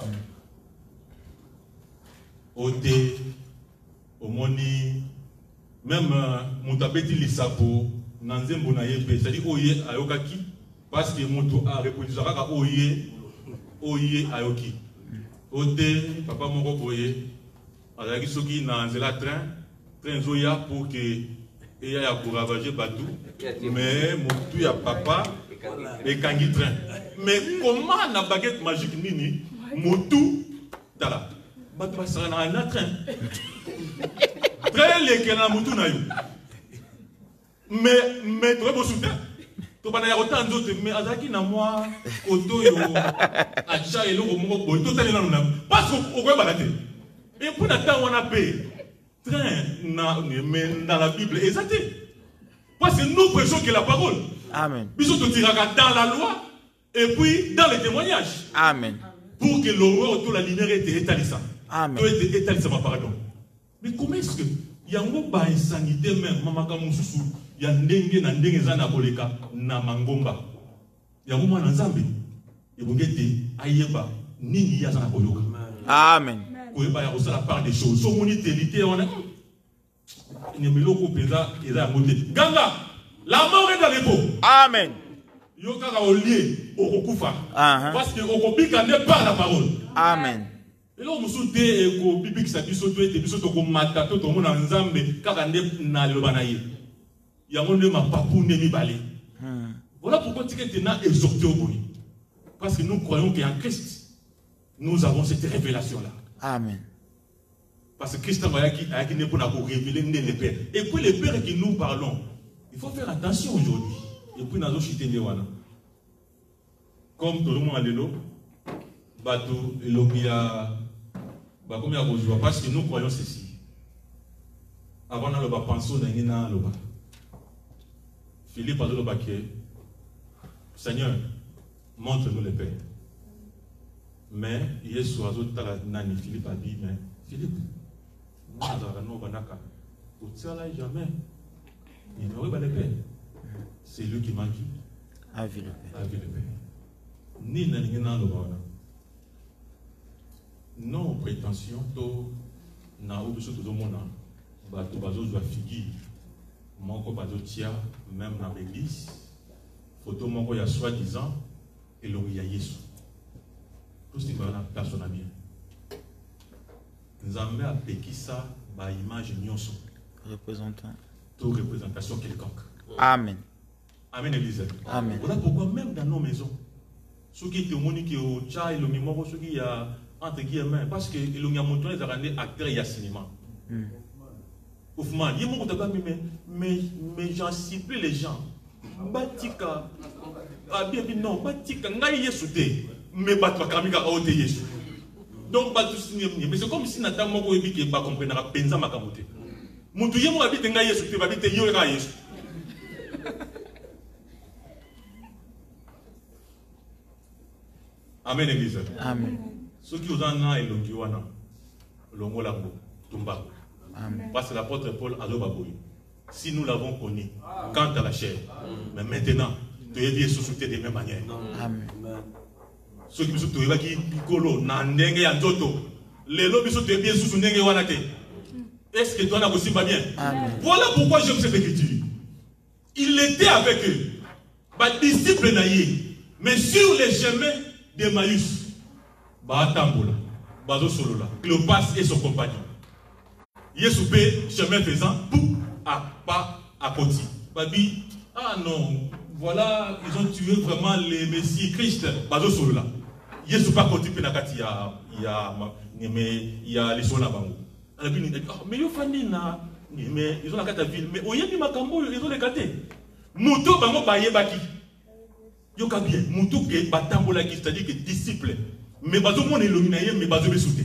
Oté. Omoni. Même Moutabeti Lissapo. Nanzembo na yepe. C'est-à-dire, oye ayokaki. Parce que Moutou a répondu à oye ayoki. Oté, papa moko boye. Alors, soki na nzela train zoya pour que et ya pour ravager bateau, mais mon ya papa et kangi train. Mais comment na baguette magique nini motu tala bateau passera na un train. Très les que na motu na yo. Mais très beau soutien. To bana ya autant d'autres mais azaki na moi koto yo acha elo ko moko boy to tali na na parce que ko balate. Et pour n'attendre on a payé train dans la Bible exact. Parce que nous prêchons que la parole. Amen. Bisous te tirera dans la loi et puis dans les témoignages. Amen. Pour que l'horreur autour de la lumière était étalissée. Amen. Tu es étalissé ma pardon. Mais comment est-ce que il y a un insanité même mama kamususu il y a ndenge na ndenge zana koleka na mangomba. Il y a un moment dans Zambie. Et vous mettez ayeba nini ya zana koyoka. Amen. Il y a la part des choses. Son monité, on a. Ganga, la mort est dans les pots. Amen. Yoka au lieu au Rokufa. Parce que Okobika n'est pas la parole. Amen. Et là, on se dit que Bibi qui s'habille sur toi, et puis surtout qu'on m'a tapé tout le monde en Zambé, car on est dans le banaï. Il y a un monde ma papou n'est balé. Voilà pourquoi tu es exhorté au Boni. Parce que nous croyons qu'en Christ, nous avons cette révélation-là. Amen. Parce que Christ a qui n'est pas pour révéler les pères. Et puis les pères qui nous parlons, il faut faire attention aujourd'hui. Et puis nous avons comme tout le monde a l'élo, bateau, parce que nous croyons ceci. Avant de penser à Philippe a dit, Seigneur, montre-nous les pères. Mais Philippe a dit, mais Philippe, nous n'avons jamais. Il n'y aurait pas les pères. C'est lui qui m'a dit. Avis le Père. Ni non prétention, na obiso tout le monde, bateau bazo doit figure, mon bateau tia, même dans l'église, photo mon il y a soi-disant, et l'on y a Jésus. Tout ce qui va dans personne bien. Nous avons appelé ça, par image nyonso. Représentant. Toute représentation quelconque. Amen. Amen, Église. Amen. Voilà pourquoi même dans nos maisons, ceux qui étaient au monde qui au tcha et le mémoire, ceux qui y a entre guillemets, parce que il y a montré les arrêtés acteurs et cinéma. Oufman, il y a mon côté mais j'en cible les gens. Batika, ah bien non, Batika, n'a y est soudé, mais Batka Kamika a ôté Yesu. Donc Batus mais c'est comme si Nathan Moko et Biki pas comprendre à Penza Makamote. Moutouye mo habite n'a y est soudé, habite Yoga Yesu. Amen, Église. Amen. Ceux qui ont un an et l'ongiwana, l'ongolango, tumba. Parce que l'apôtre Paul a l'obaboui. Si nous l'avons connu, quant à la chair, mais maintenant, tu es bien sous-souté de la même manière. Amen. Ceux qui sont qui kolo, nandenge ya nzoto, les lobbies sont bien sous-souté wanate. Est-ce que toi n'as aussi pas bien? Amen. Voilà pourquoi j'aime cette écriture. Il était avec eux, disciple naïe, mais sur les chemins d'Emmaüs. Batambola, Bazo Solola, Cléopas et son compagnon. Yesoupé, chemin faisant, pou, à pas à côté. Babi, ah non, voilà, ils ont tué vraiment les Messies Christ, Bazo Solola. Yesoupa côté Penakati, il y a les Sona Bango. Mais ils ont la carte ville, mais au Yébi Makambo, ils ont les gâtés. Mouto Bango Baye Baki. Yoka bien, Mouto Ke Batambola qui c'est-à-dire que disciple. Mais bazo mon illuminé mais bazo besouté.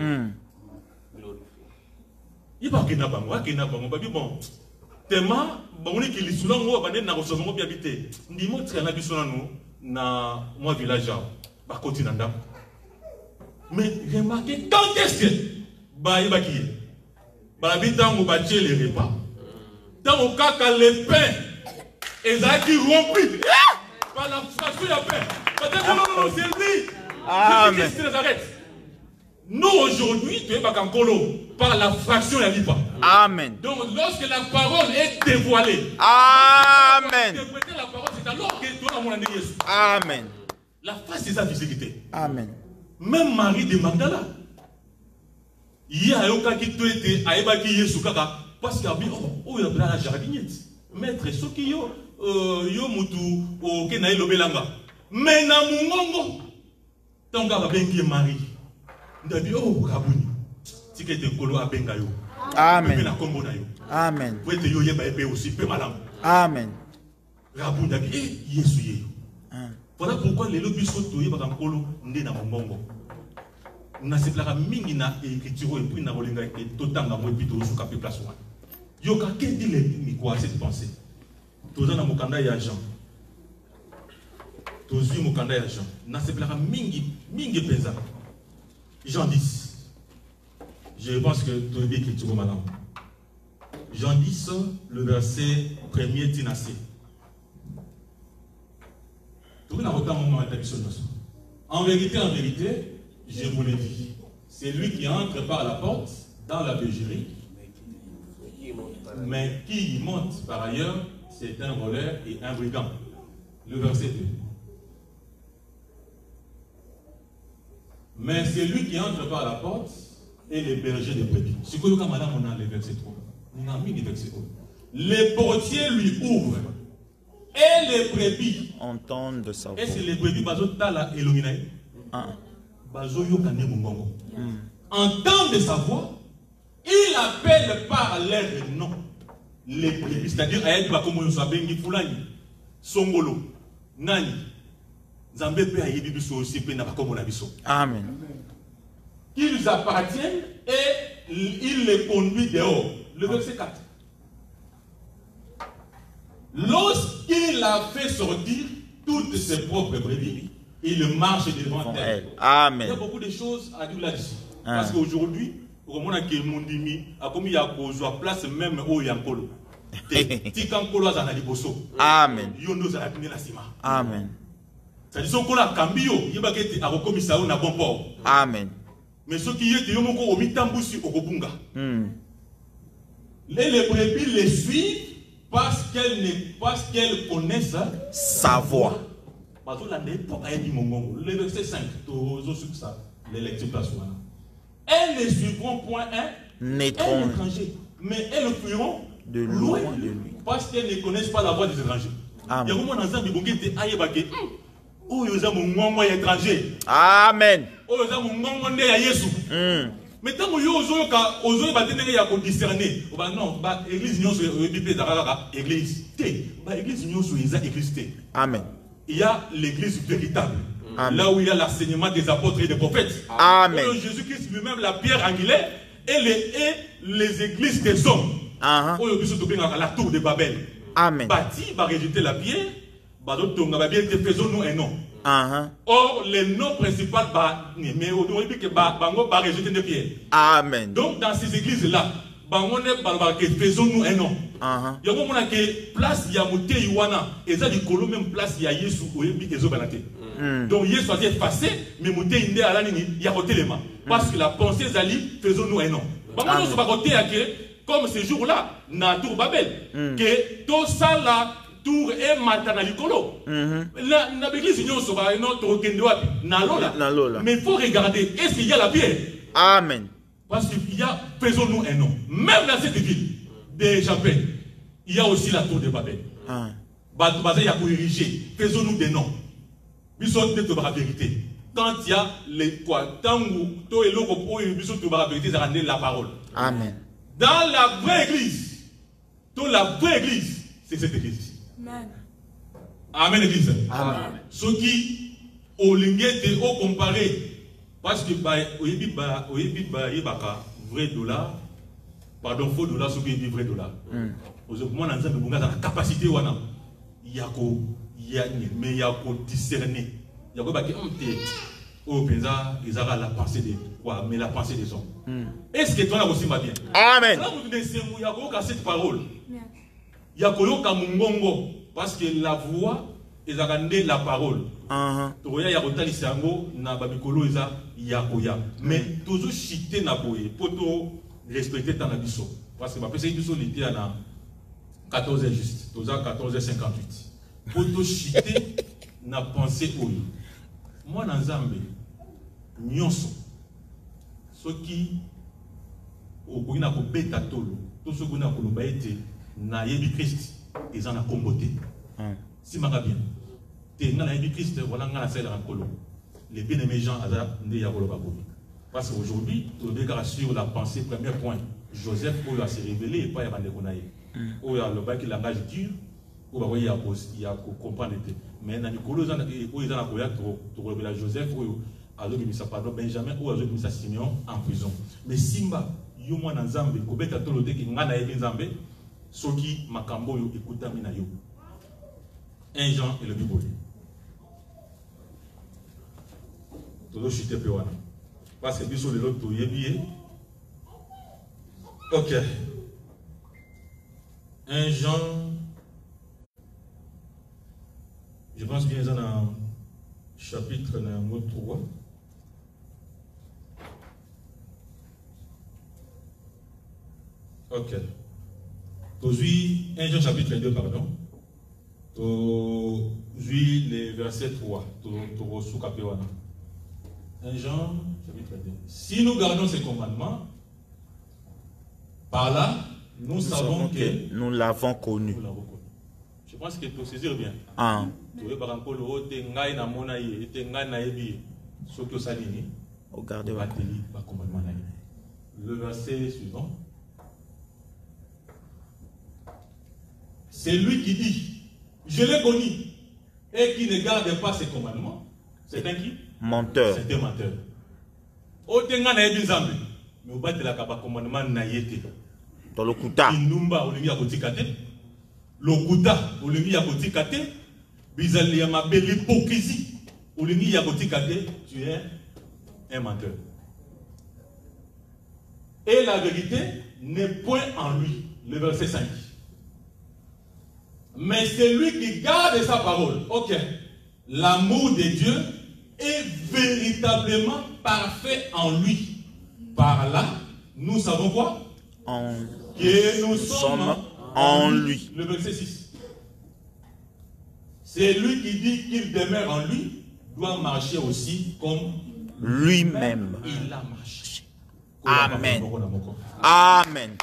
Il va que n'a pas moi babi bon. Tema bon qui li soulan ngo bande na koso ngo biabité. Ndimo tsana bisona no na moi village ba continent. Mais remarquez quand est-ce que ba ibaki ba bitango ba tché les repas. Dans au cas que les pains ezaki rompus par la fraction de pain. Peut-être que non c'est lui. Amen. Nous aujourd'hui, tu es par la fraction de la vie. Amen. Donc lorsque la parole est dévoilée, Amen. La parole, c'est alors que tu as mon ami Jésus. Amen. La face de sa physique. Amen. Même Marie de Magdala. Il y a un cas qui était à Ebaki Yesu Kaka. Parce qu'il y a la jardinière. Maître, ce qui yo mutu au Kenaï Lobelanga. Mais na mungongo tonga babengi Marie ndabi oh kabuni tikete kolo abenga yo Amen. na kombo na yo Amen. wete yo yeba ebe aussi pe malam Amen. rabu ndabi Yesu ye. Voilà pourquoi les lobiso to yeba kolo nde na mungongo na seplaka mingi na écriture et puis na bolinga ke totanga mo epito suka pe place wana yo ka ke dit les mi quoi cette pensée toza na mokanda ya Jean. Tozu mokanda ya Jean. Na seplaka mingi penza. Jean 10. Je pense que tu as dit que tu vas malin. Jean 10, le verset 1er tinacé. En vérité, je vous le dis, c'est lui qui entre par la porte dans la bergerie, mais qui y monte par ailleurs, c'est un voleur et un brigand. Le verset 2. Mais c'est lui qui entre par la porte et les bergers des brebis. C'est quoi madame on a le verset 3. On a mis le verset 3. Les portiers lui ouvrent et les brebis entendent de sa voix. Est-ce que les brebis bazo tala elonginaï? Bazo yokane mungongo. entendent sa voix, il appelle par leur nom les brebis. C'est-à-dire, Songolo, Nani, Zambé pe ayebi biso aussi pe na bakomo na biso. Amen. Qu'ils appartiennent et il les conduit dehors. Le verset 4. Lorsqu'il a fait sortir toutes ses propres brebis, il marche devant elles. Amen. Il y a beaucoup de choses à dire là-dessus. Parce qu'aujourd'hui, au moment où Mondimi a commis à cause à place même au Yankolo. Amen. Amen. C'est-à-dire que la cambio, il y a des commissaires na bon port. Amen. Mais ce qui est yomoko au mitambusi au Kobunga. Les brebis les suivent parce qu'elles connaissent sa voix. Le verset 5, les lectures elles ne suivront point un étranger, mais elles fuiront de loin de lui. Parce qu'elles ne connaissent pas la voix des étrangers. Amen. Amen. Amen. Mais tant que vous avez discerner, non, l'église église. Amen. Il y a l'église véritable. Amen. Là où il y a l'enseignement des apôtres et des prophètes. Amen. Jésus-Christ lui-même, la pierre angulaire, et les églises des hommes. La tour de Babel. Amen. Bâti va rejeter la pierre, faisons-nous un nom. Or, le nom principal mais on dit que Bango va rejeter des pierres. Amen. Donc, dans ces églises-là, faisons-nous un nom. Il y a un que place Yamoute Iwana, et ça dit que même place Yayesu ou Ezobanate. Donc, Yesu a été effacé, mais Mouté Inde Alanini, il y a côté les mains. Parce que la pensée Zali, faisons-nous un nom. Bango se va côté à comme ce jour-là, na tour Babel, que tout ça là, tour et matana likolo. La église union soba notre kendo wapi na lola. Mais il faut regarder est-ce qu'il y a la pierre. Amen. Parce qu'il y a faisons-nous un nom. Même dans cette ville de Japon, il y a aussi la tour de Babel. Il y a pour ériger. Faisons-nous des noms. Bisous de la vérité. Quand il y a les quoi, tant où toi et l'autre pour bisous de la vérité, ça rend la parole. Amen. Dans la vraie église, la vraie église, c'est cette église ici. Amen. Amen, église. Amen. Ceux qui, au linguette, au comparé, parce que, vrai dollar, pardon, faux dollar, ceux qui disent vrai dollar. Aujourd'hui, moi, dans la capacité, il y a mais il y a discerner. Il y a la pensée des quoi, mais la pensée des hommes. Est-ce que toi aussi va bien? Amen. Il y a cette parole. Il y a parce que la voix est la parole. Il y a mais toujours chiter na boye pour respecter ta nabiso. Parce que ma personne était à 14h juste, 14h58. Pour tout chiter na pensée oyo. Moi dans Zambé, nyonso ceux qui au na ko beta tolo, tout ce qu'on a ko loba été na yebi Christ, ils en a comboté. Si ma bien. Te na yebi Christ voilà ngana sel rankolo. Les bien-aimés gens ada nde ya koloba ko. Parce qu'aujourd'hui, tout le monde sur la pensée premier point. Joseph a se révélé et pas y a bande konaye. O ya le bac langage dur. Ou bah oui, il y a comprendre. Mais dans les colons, où ils ont la Joseph, ou Benjamin, ou Simeon en prison. Mais Simba, yo moi dans Zambé, Kobeta Tolode qui ngana et Zambé, Soki Makambo yo écouta minayo. Un Jean et le Bible. Todo chité pewana. Parce que biso le l'autre yebié. Ok. Un Jean. Je pense bien dans le chapitre 3. Ok. Aujourd'hui, 1 Jean chapitre 2, pardon. Aujourd'hui, le verset 3. 1 Jean chapitre 2. Si nous gardons ces commandements, par là, nous savons que nous l'avons connu. Je pense que tu saisir bien. Regardez va te lire le commandement. Le verset suivant. C'est lui qui dit, je l'ai connu, et qui ne garde pas ses commandements. C'est un qui? Menteur. C'est un menteur. Otenga na yebi nzambe, mais obatela ka ba commandement na yete. Dans le kuta. Inumba olingi ya kotika te. Lokuta olingi ya kotika te. Bizali ya mabe l'hypocrisie olingi ya kotika te. Tu es un menteur. Et la vérité n'est point en lui. Le verset 5. Mais c'est lui qui garde sa parole. Ok. L'amour de Dieu est véritablement parfait en lui. Par là, nous savons quoi? Que nous sommes en lui. Le verset 6. C'est lui qui dit qu'il demeure en lui, doit marcher aussi comme lui-même. Il a marché. Amen. Amen.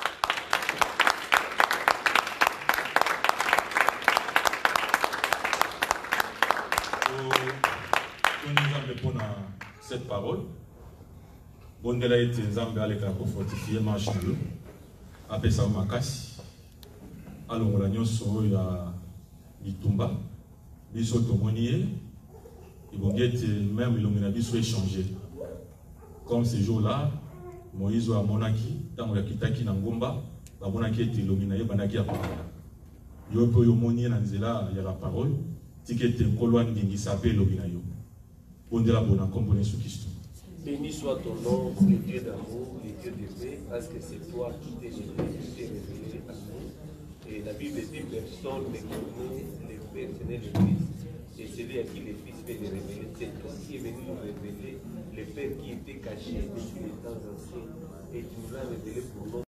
Pour cette parole, Bondela et Nzambe avec la fortifier marche de après ça makasi alors la nyonso ya itumba biso tomonié ils vont être même ilongena biso échanger comme ce jour-là Moïse a monaki tango ya kitaki na ngomba ba monaki ete ilongena ye banaki ya parole yo po yo moni na nzela ya la parole tikete kolwa ndingisa pe ilongena yo Bondela bona comprenez ce Christ. Béni soit ton nom, le Dieu d'amour, le Dieu de paix, parce que c'est toi qui t'es révélé à nous. Et la Bible dit personne ne connaît le Père, ce n'est le Fils. Et celui à qui le Fils peut le révéler, c'est toi qui es venu nous révéler le Père qui était caché depuis les temps anciens. Et tu nous l'as révélé pour nous.